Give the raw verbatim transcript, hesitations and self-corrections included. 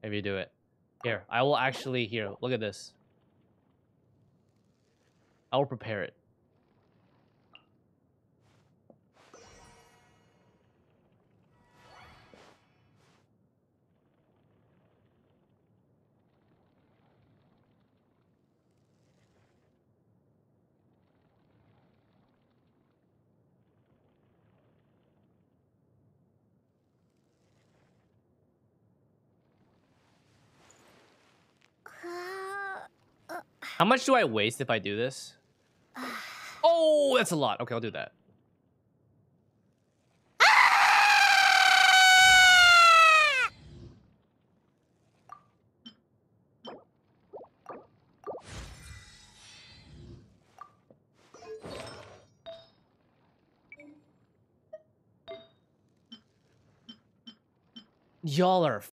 if you do it. Here, I will actually here. Look at this. I will prepare it. How much do I waste if I do this? Oh, that's a lot. Okay, I'll do that. Y'all are